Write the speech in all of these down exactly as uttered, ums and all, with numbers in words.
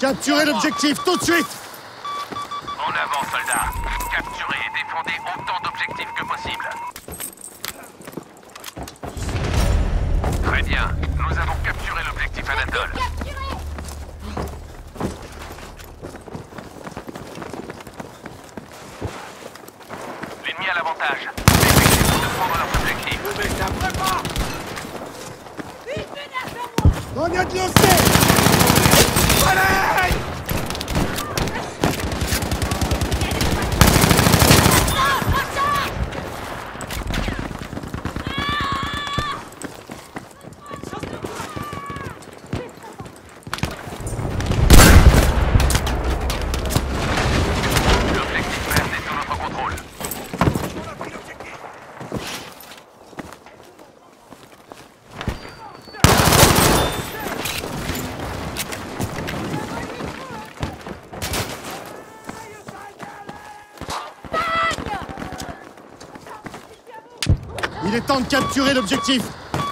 Capturez l'objectif tout de suite! En avant, soldats. Capturez et défendez autant d'objectifs que possible. Très bien. Nous avons capturé l'objectif Anatole. L'ennemi a l'avantage. Dépêchez-vous de prendre leurs objectifs. On y a de l'O C! Allez! L'objectif vert est sous notre contrôle. Il est temps de capturer l'objectif!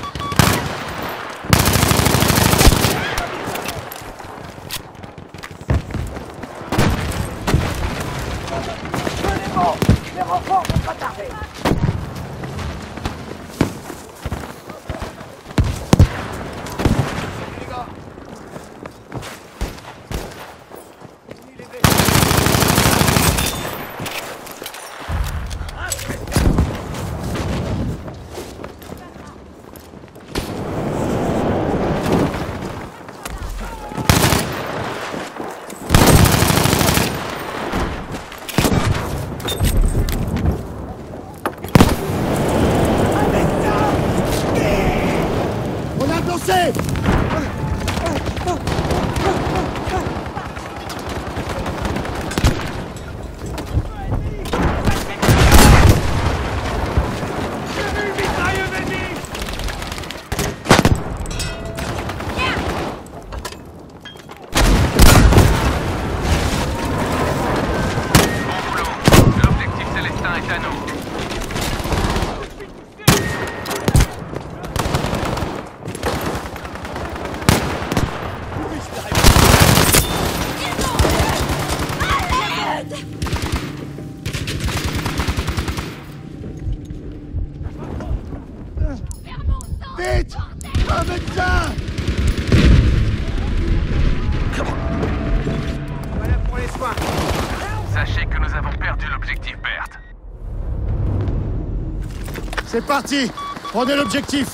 On a lancé! L'objectif Célestin est à nous. Vite! Un médecin! Voilà pour les soins. Sachez que nous avons perdu l'objectif Berthe. C'est parti! Prenez l'objectif!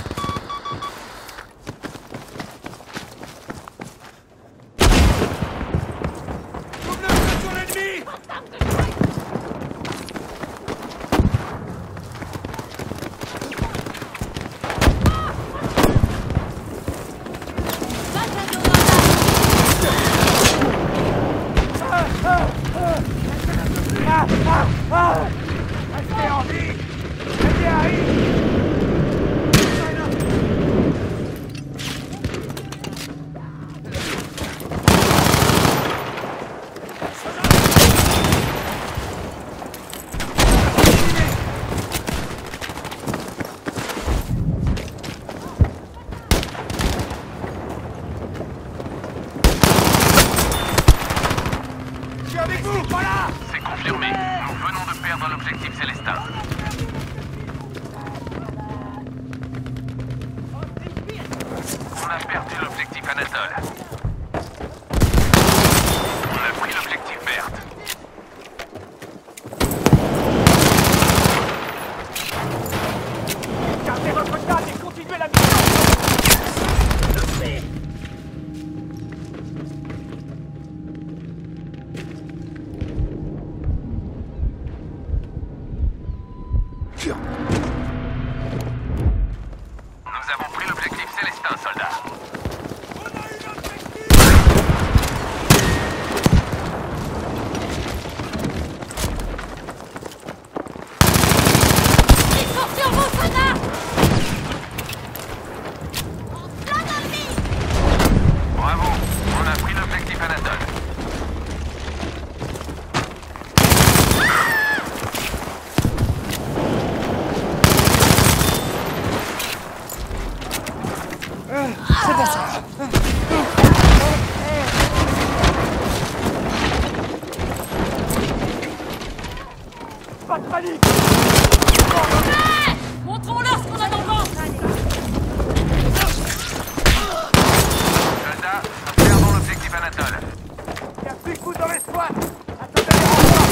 Double feu sur l'ennemi. Restez en vie. Restez arrive. Je suis avec vous, voilà. C'est confirmé. Nous venons de perdre l'objectif Célestin. On a perdu l'objectif Anatole. On a pris l'objectif Berthe. Gardez votre calme et continuez la mission. Nous avons pris l'objectif Célestin, soldats. On a une Pas de panique! Hey, montrons-leur ce qu'on a dans le ventre. Soldats, perdons l'objectif Anatole. Il y a plus de coups dans les squats! Attendez les renforts!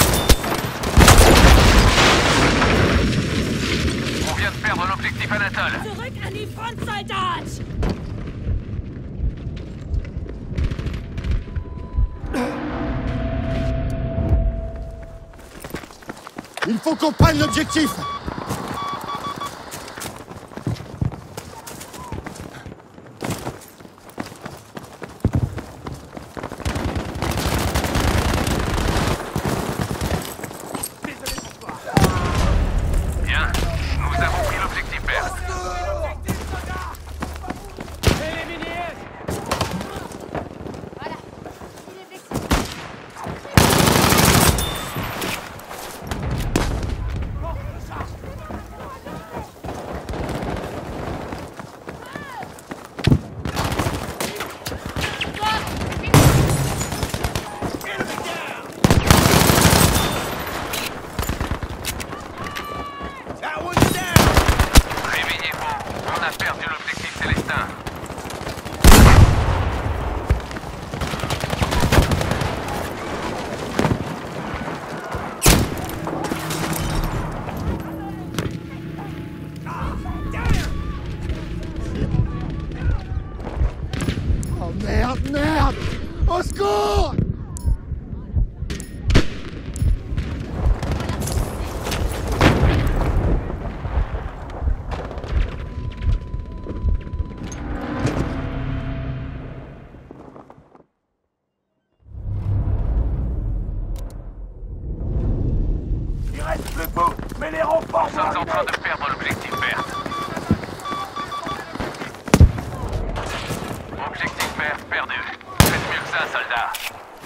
On vient de perdre l'objectif Anatole. Zurück an die Front, Soldat! Il faut qu'on prenne l'objectif. Bien, nous avons pris l'objectif vert. Éliminez! Voilà. Il est vexé. Réveillez-vous, on a perdu l'objectif Célestin. Oh merde, merde! Au secours! Il reste plus que vous! Mais les renforts Nous sommes en train de perdre l'objectif vert. Objectif vert perdu. Faites mieux que ça, soldats.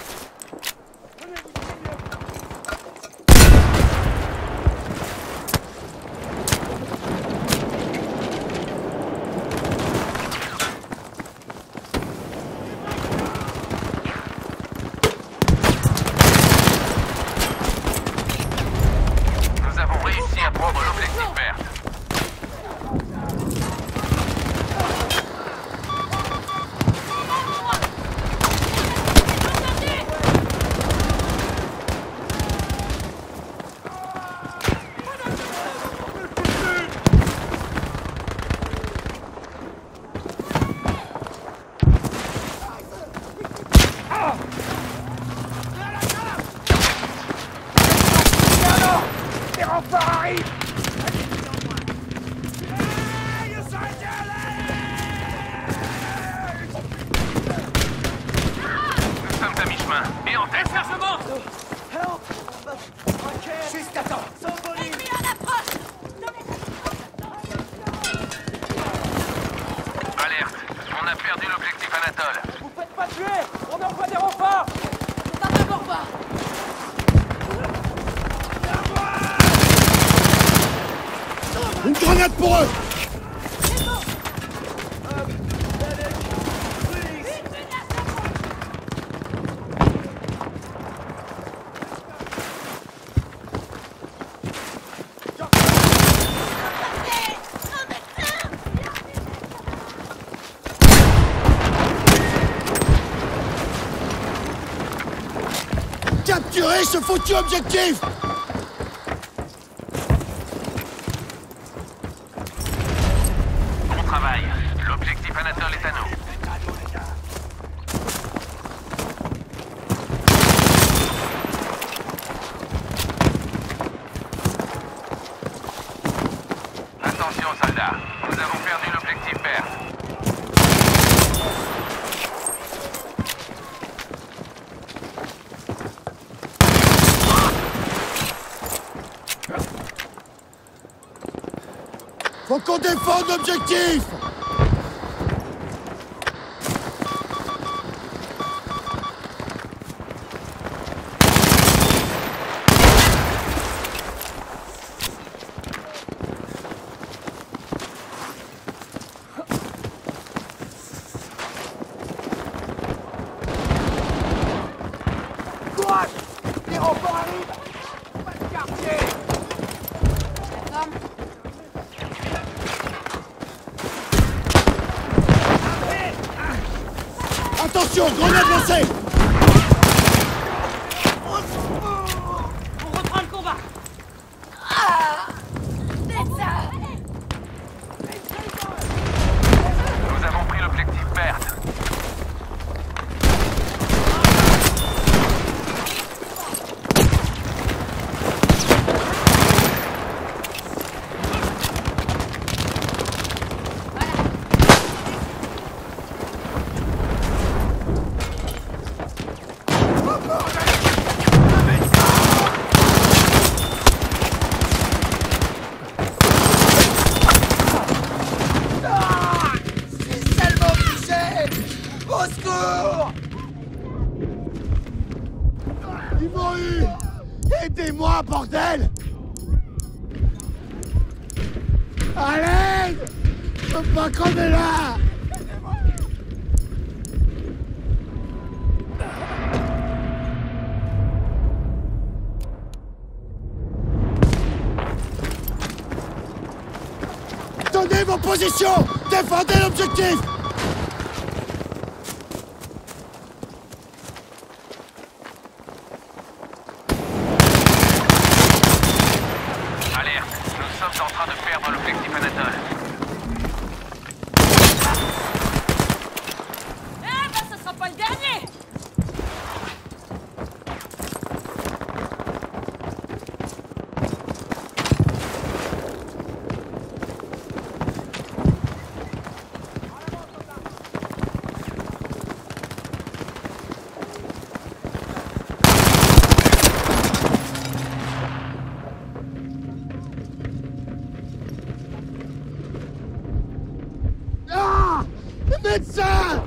Nous avons réussi à prendre l'objectif vert. Les renforts arrivent! Nous sommes à mi-chemin. Et en tête. Chargement. Juste attends! Ennemi en approche. Alerte. On a perdu l'objectif Anatole. Vous faites pas tuer! On envoie des renforts! C'est pas pour voir. Une grenade pour eux! Capturez ce foutu objectif! Bon travail. L'objectif Anatole est à nous. Attention, soldats. Nous avons perdu l'objectif vert. Faut qu'on défende l'objectif! Courage! Les renforts arrivent! Pas de garde! quartier. Ferme. Attention, grenade lancée! On reprend le combat. Ah, c'est ça. Nous avons pris l'objectif perte. Ils m'ont eu! Aidez-moi, bordel! Allez! Je peux pas crever là! Tenez vos positions! Défendez l'objectif! Alerte, nous sommes en train de perdre l'objectif Anatole. Eh ben, ce sera pas le dernier. Ah! Médecin!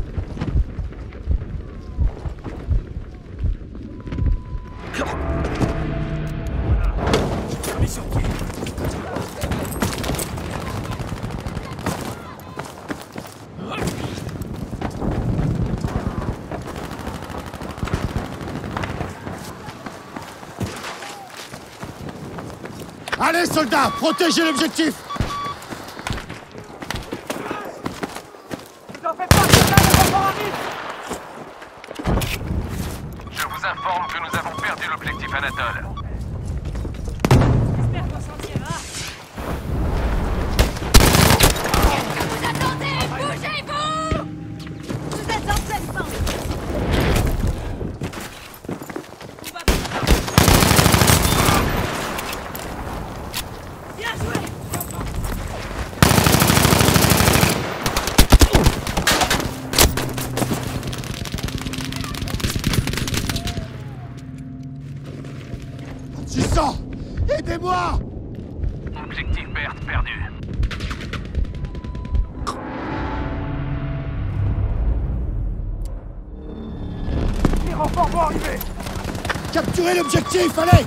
Allez, soldats, protégez l'objectif! Vous en faites pas, c'est là, le rapport arrive. Je vous informe que nous avons perdu l'objectif Anatole. J'espère qu'on s'en tirera. Qu'est-ce que vous attendez? Bougez-vous! Vous êtes en pleine forme. On va bien joué. J'y sens! Aidez-moi! Objectif perte perdu. Les renforts vont arriver. Capturez l'objectif, allez!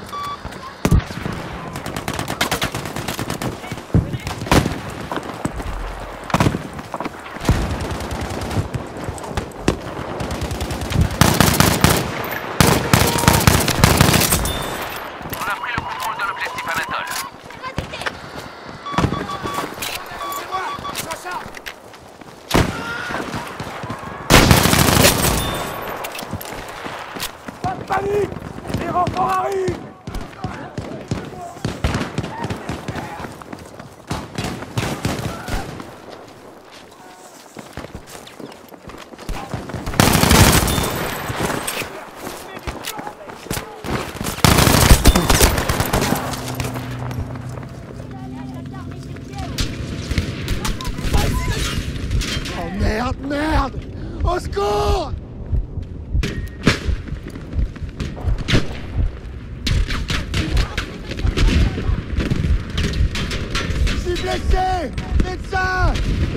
On a pris le contrôle de l'objectif Anatole. C'est moi, Sacha. Pas de panique. Les renforts arrivent. Oh merde, merde! Au secours! Je suis blessé! Médecin!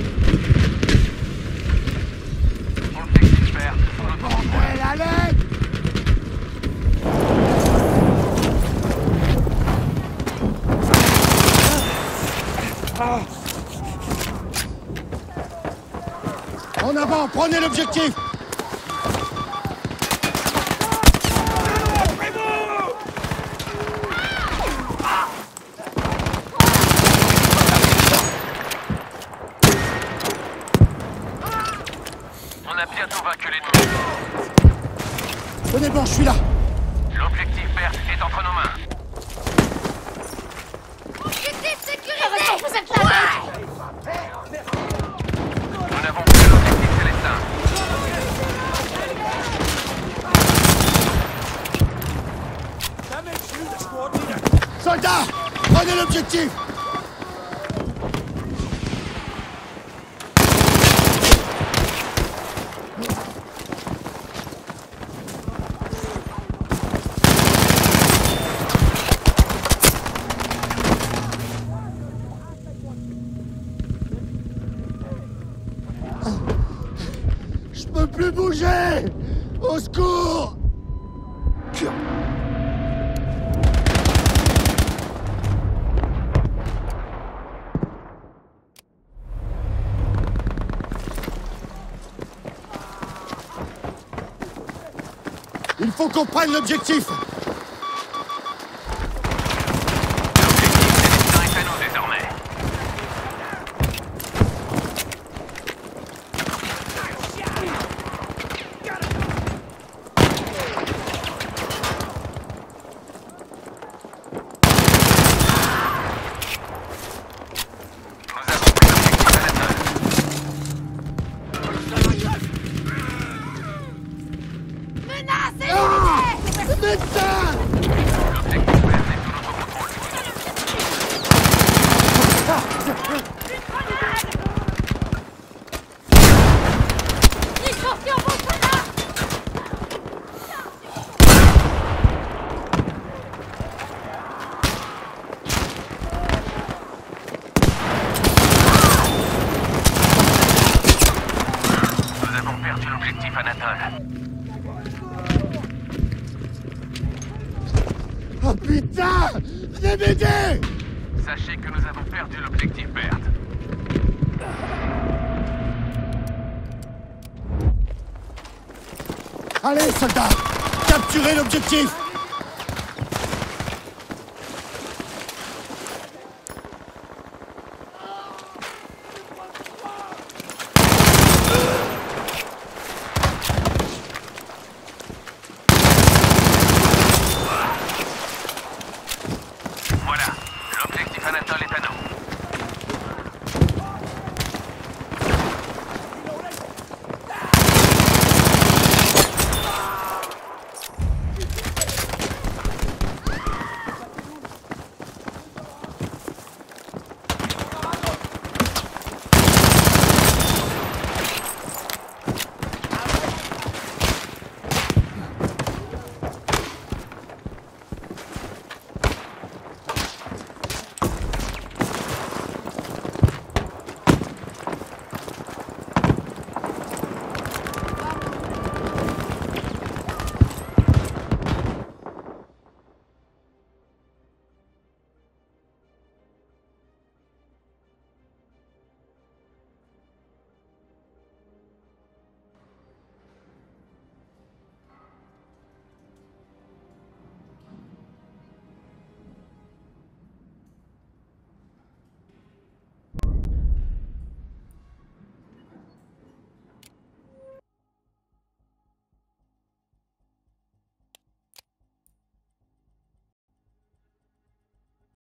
Objectif perte. Sous notre contrôle. Bordel, à l'aide! En avant, prenez l'objectif! Soldats, prenez l'objectif! Je peux plus bouger! Au secours! Il faut qu'on prenne l'objectif! L'objectif est à nous désormais. Médecin! L'objectif vert est sous notre contrôle. Ils sont sur vos soldats! Nous avons perdu l'objectif Anatole. Oh putain! Venez m'aider! Sachez que nous avons perdu l'objectif Bert. Allez, soldats! Capturez l'objectif!